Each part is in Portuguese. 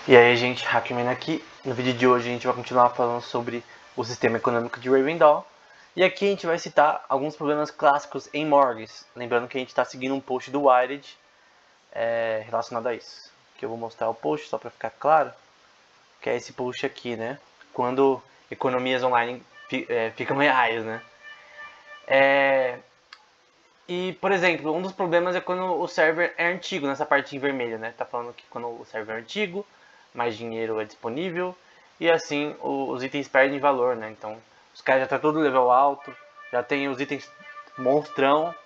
E aí, gente, Hackman aqui. No vídeo de hoje a gente vai continuar falando sobre o sistema econômico de Rivendell. E aqui a gente vai citar alguns problemas clássicos em Morges. Lembrando que a gente está seguindo um post do Wired relacionado a isso. Que eu vou mostrar o post só para ficar claro. Que é esse post aqui, né? Quando economias online ficam reais, né? E, por exemplo, um dos problemas é quando o server é antigo, nessa parte em vermelho, né? Tá falando que quando o server é antigo, mais dinheiro é disponível e assim os itens perdem valor, né? Então, os caras já tá todo level alto, já tem os itens monstrão.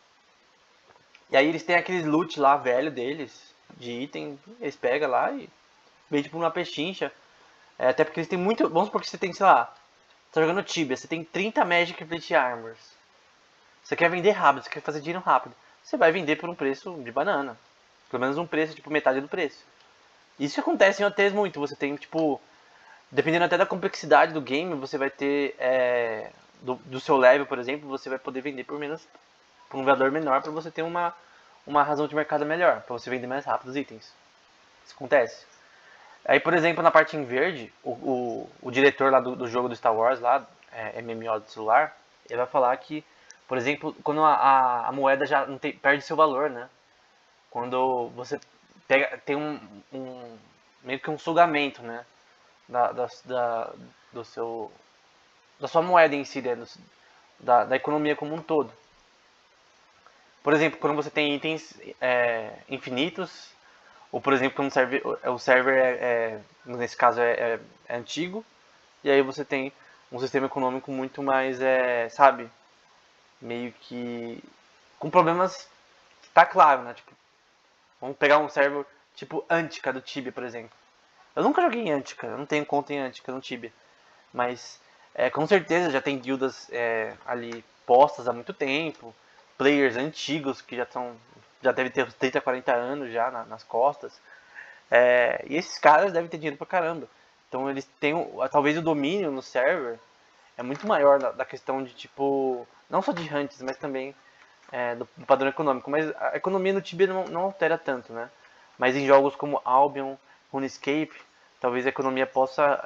E aí eles têm aqueles loot lá velho deles, de item, eles pegam lá e vem tipo uma pechincha. Até porque eles têm muito. Vamos supor que você tem, sei lá, tá jogando Tibia, você tem 30 Magic Plate Armors. Você quer vender rápido, você quer fazer dinheiro rápido. Você vai vender por um preço de banana. Pelo menos um preço, tipo, metade do preço. Isso que acontece em hotéis muito. Você tem, tipo, dependendo até da complexidade do game, você vai ter, do seu level, por exemplo, você vai poder vender por menos, por um valor menor para você ter uma razão de mercado melhor, para você vender mais rápido os itens. Isso acontece. Aí, por exemplo, na parte em verde, o diretor lá do jogo do Star Wars, lá, MMO do celular, ele vai falar que, por exemplo, quando a moeda já não tem, perde seu valor, né? Quando você pega, tem meio que um sugamento, né? Da, da, da, do seu, da sua moeda em si, né? Da economia como um todo. Por exemplo, quando você tem itens infinitos, ou por exemplo, quando o server nesse caso é antigo, e aí você tem um sistema econômico muito mais, sabe, meio que com problemas, tá claro, né? Tipo, vamos pegar um server tipo Antica do Tibia, por exemplo. Eu nunca joguei em Antica, eu não tenho conta em Antica no Tibia, mas com certeza já tem guildas ali postas há muito tempo, players antigos que já devem ter uns 30, 40 anos já nas costas. E esses caras devem ter dinheiro pra caramba. Então eles têm, talvez o domínio no server é muito maior da questão de tipo, não só de hunts, mas também do padrão econômico. Mas a economia no Tibia não altera tanto, né? Mas em jogos como Albion, RuneScape, talvez a economia possa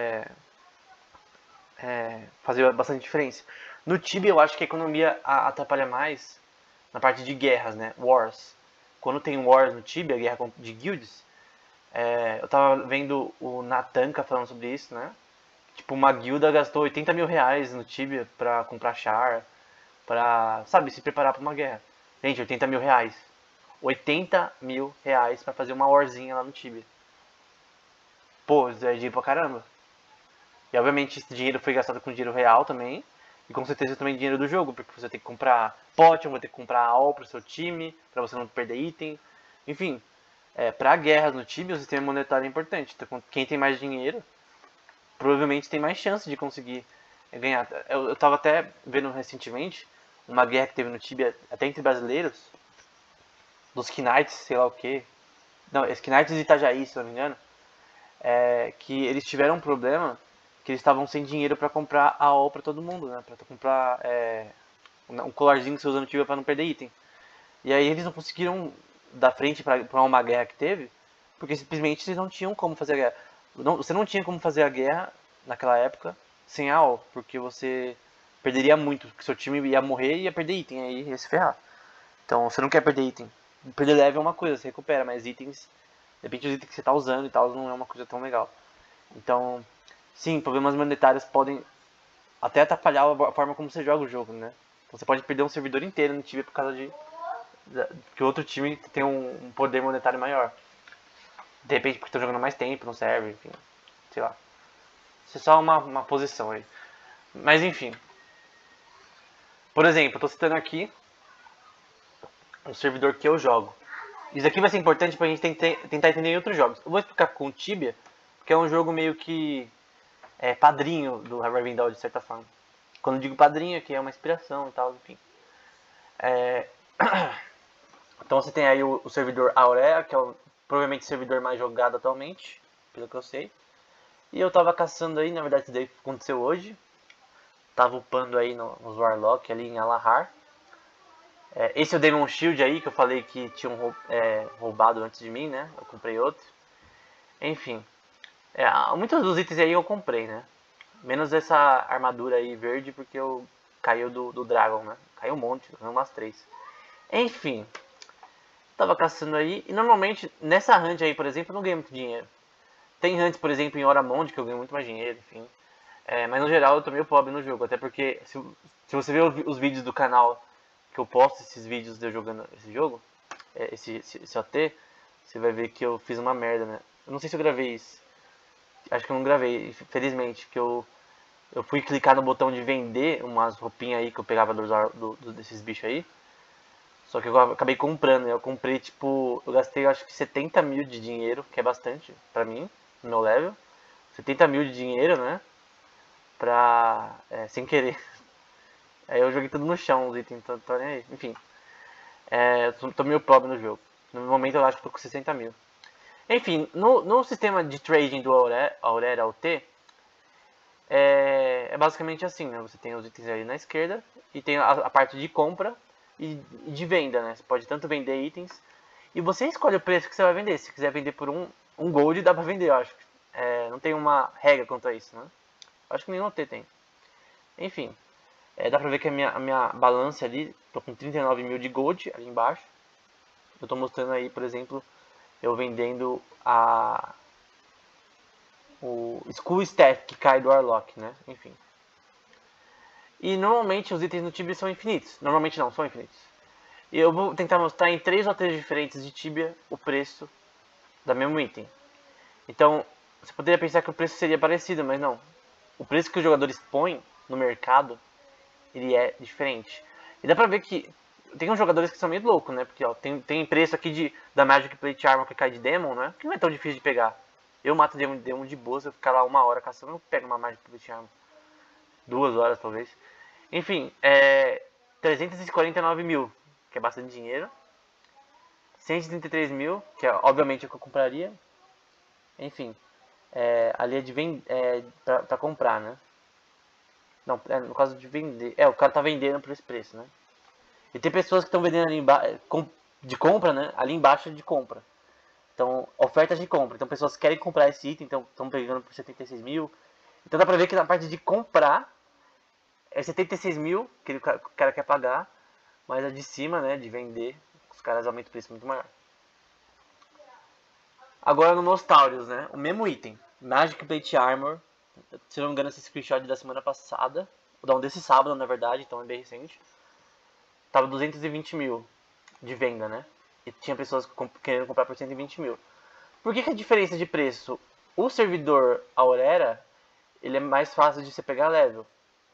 fazer bastante diferença. No Tibia eu acho que a economia atrapalha mais na parte de guerras, né? Wars. Quando tem Wars no Tibia, guerra de guilds, eu tava vendo o Natanka falando sobre isso, né? Tipo, uma guilda gastou 80 mil reais no Tibia pra comprar char, pra, sabe, se preparar pra uma guerra. Gente, 80 mil reais. 80 mil reais pra fazer uma warzinha lá no Tibia. Pô, isso é dinheiro pra caramba. E obviamente esse dinheiro foi gastado com dinheiro real também. E com certeza também dinheiro do jogo, porque você tem que comprar potion, vai ter que comprar AO pro seu time, pra você não perder item. Enfim, pra guerras no time, o sistema monetário é importante. Então, quem tem mais dinheiro, provavelmente tem mais chance de conseguir ganhar. Eu tava até vendo recentemente uma guerra que teve no Tibia, até entre brasileiros, dos Knights, sei lá o que. Não, Knights e Itajaí, se não me engano. Que eles tiveram um problema que eles estavam sem dinheiro para comprar AO para todo mundo, né? Para comprar um colarzinho que você usa no Tibia para não perder item. E aí eles não conseguiram dar frente para uma guerra que teve, porque simplesmente eles não tinham como fazer a guerra. Você não tinha como fazer a guerra naquela época sem AO, porque você perderia muito, porque seu time ia morrer e ia perder item, aí ia se ferrar. Então você não quer perder item. Perder level é uma coisa, você recupera, mas itens, de repente os itens que você está usando e tal, não é uma coisa tão legal. Então, sim, problemas monetários podem até atrapalhar a forma como você joga o jogo, né? Então você pode perder um servidor inteiro no time por causa de que o outro time tem um poder monetário maior. De repente porque estão jogando mais tempo, não serve, enfim, sei lá. Isso é só uma posição aí. Mas enfim. Por exemplo, eu tô citando aqui um servidor que eu jogo. Isso aqui vai ser importante pra gente tentar entender em outros jogos. Eu vou explicar com o Tibia, porque é um jogo meio que padrinho do Rivendell de certa forma. Quando eu digo padrinho, é que é uma inspiração e tal, enfim. Então você tem aí o servidor Aurea, que é provavelmente o servidor mais jogado atualmente, pelo que eu sei. E eu tava caçando aí, na verdade isso daí aconteceu hoje. Tava upando aí nos Warlock ali em Alahar. Esse é o Demon Shield aí, que eu falei que tinham roubado antes de mim, né? Eu comprei outro. Enfim, muitos dos itens aí eu comprei, né? Menos essa armadura aí verde, porque eu caiu do Dragon, né? Caiu um monte, umas 3. Enfim, tava caçando aí, e normalmente nessa hunt aí, por exemplo, eu não ganho muito dinheiro. Tem hunts, por exemplo, em Oramond, que eu ganho muito mais dinheiro, enfim. Mas no geral eu tô meio pobre no jogo, até porque se você ver os vídeos do canal que eu posto, esses vídeos de eu jogando esse jogo, esse OT, você vai ver que eu fiz uma merda, né? Eu não sei se eu gravei isso. Acho que eu não gravei, felizmente, que eu fui clicar no botão de vender umas roupinhas aí que eu pegava desses bichos aí. Só que eu acabei comprando, eu comprei tipo, eu gastei acho que 70 mil de dinheiro, que é bastante pra mim, no meu level. 70 mil de dinheiro, né? Sem querer. Aí eu joguei tudo no chão, os itens, então tô nem aí. Enfim, tô meio pobre no jogo. No momento eu acho que tô com 60 mil. Enfim, no sistema de trading do Aurora OT, é basicamente assim, né? Você tem os itens ali na esquerda e tem a parte de compra e de venda, né? Você pode tanto vender itens e você escolhe o preço que você vai vender. Se quiser vender por um gold, dá pra vender, eu acho. Não tem uma regra quanto a isso, né? Acho que nenhum OT tem. Enfim, dá pra ver que a minha balança ali, tô com 39 mil de gold ali embaixo. Eu tô mostrando aí, por exemplo, eu vendendo o School Staff que cai do Warlock, né? Enfim. E normalmente os itens no Tibia são infinitos. Normalmente não, são infinitos. E eu vou tentar mostrar em 3 OTs diferentes de Tibia o preço da mesmo item. Então, você poderia pensar que o preço seria parecido, mas não. O preço que os jogadores põem no mercado, ele é diferente. E dá pra ver que tem uns jogadores que são meio loucos, né? Porque ó, tem preço aqui da Magic Plate Armor que cai de Demon, né? Que não é tão difícil de pegar. Eu mato Demon de boa, se eu ficar lá 1 hora caçando, eu pego uma Magic Plate Armor. 2 horas talvez. Enfim, 349 mil, que é bastante dinheiro. 133 mil, que é obviamente o que eu compraria. Enfim, ali é de pra comprar, né? Não, no caso de vender. O cara tá vendendo por esse preço, né? E tem pessoas que estão vendendo ali embaixo de compra, né? Ali embaixo de compra. Então, ofertas de compra. Então, pessoas querem comprar esse item, então estão pegando por 76 mil. Então, dá pra ver que na parte de comprar é 76 mil que o cara quer pagar. Mas a de cima, né, de vender, os caras aumentam o preço muito maior. Agora no Nostalrius, né, o mesmo item. Magic Plate Armor. Se não me engano, esse screenshot da semana passada. Ou desse sábado, na verdade, então é bem recente. Tava 220 mil de venda, né? E tinha pessoas querendo comprar por 120 mil. Por que a diferença de preço? O servidor Aurora, ele é mais fácil de você pegar level.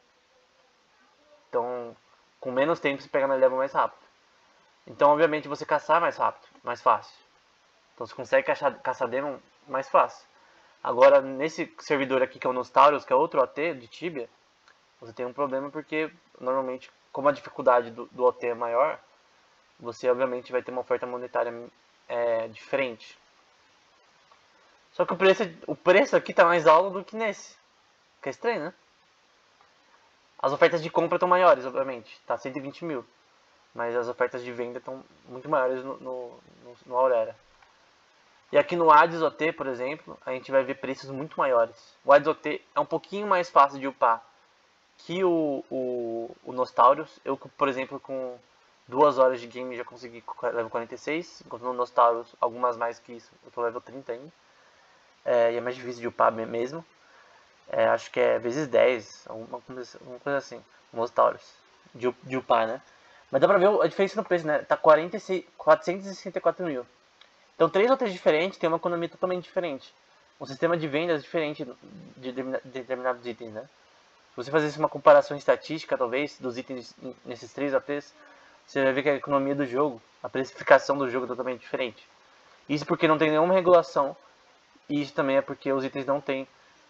Então, com menos tempo você pega na level mais rápido. Então, obviamente, você caçar mais rápido, mais fácil. Então, você consegue caçar demon mais fácil. Agora, nesse servidor aqui, que é o Nostalrius, que é outro OT de Tibia, você tem um problema porque, normalmente, como a dificuldade do OT é maior, você, obviamente, vai ter uma oferta monetária diferente. Só que o preço aqui tá mais alto do que nesse. Que é estranho, né? As ofertas de compra estão maiores, obviamente. Tá 120 mil. Mas as ofertas de venda estão muito maiores no Aurora. E aqui no Hades OT, por exemplo, a gente vai ver preços muito maiores. O Hades OT é um pouquinho mais fácil de upar que o Nostalrius. Eu, por exemplo, com 2 horas de game já consegui level 46, enquanto no Nostalrius, algumas mais que isso, eu tô level 30 ainda. E é mais difícil de upar mesmo. Acho que é vezes 10, alguma coisa assim, no Nostalrius, de upar, né? Mas dá pra ver a diferença no preço, né? Tá 464 mil. Então, 3 OTs diferentes têm uma economia totalmente diferente. Um sistema de vendas diferente de determinados itens, né? Se você fizesse uma comparação estatística, talvez, dos itens nesses 3 OTs, você vai ver que a economia do jogo, a precificação do jogo é totalmente diferente. Isso porque não tem nenhuma regulação, e isso também é porque os itens não têm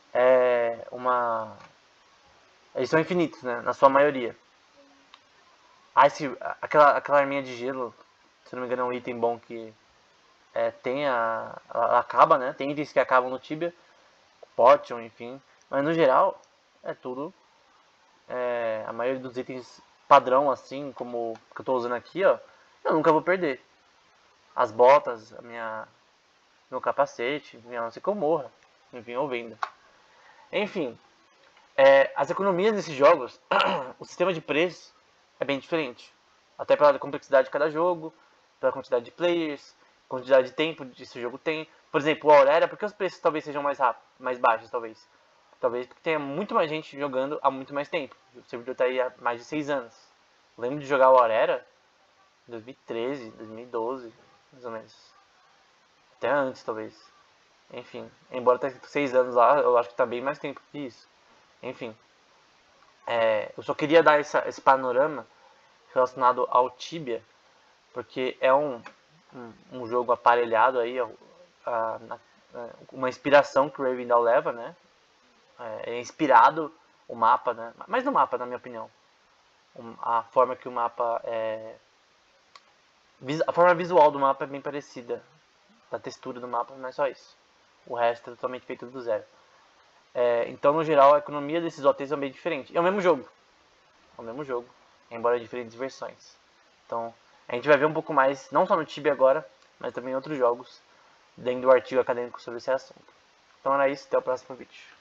eles são infinitos, né? Na sua maioria. Aquela arminha de gelo, se não me engano, é um item bom que ela acaba, né? Tem itens que acabam no Tibia, Potion, enfim. Mas no geral, é tudo. A maioria dos itens padrão, assim, como que eu tô usando aqui, ó, eu nunca vou perder. As botas, meu capacete, enfim, a não ser que eu morra, enfim, ou venda. Enfim, as economias desses jogos, o sistema de preços é bem diferente. Até pela complexidade de cada jogo, pela quantidade de players, quantidade de tempo que esse jogo tem. Por exemplo, o Aurora, por que os preços talvez sejam mais rápidos, mais baixos, talvez? Talvez porque tenha muito mais gente jogando há muito mais tempo. O servidor está aí há mais de 6 anos. Eu lembro de jogar o Aurora em 2013, 2012, mais ou menos. Até antes, talvez. Enfim, embora tenha 6 anos lá, eu acho que está bem mais tempo que isso. Enfim, eu só queria dar esse panorama relacionado ao Tibia, porque é um jogo aparelhado aí, uma inspiração que o Ravendale leva, né? É inspirado o mapa, né? Mas no mapa, na minha opinião. A forma que o mapa a forma visual do mapa é bem parecida. Da textura do mapa, mas só isso. O resto é totalmente feito do zero. Então, no geral, a economia desses hotéis é bem diferente. É o mesmo jogo. Embora diferentes versões. Então, a gente vai ver um pouco mais, não só no Tibia agora, mas também em outros jogos, dentro do artigo acadêmico sobre esse assunto. Então era isso, até o próximo vídeo.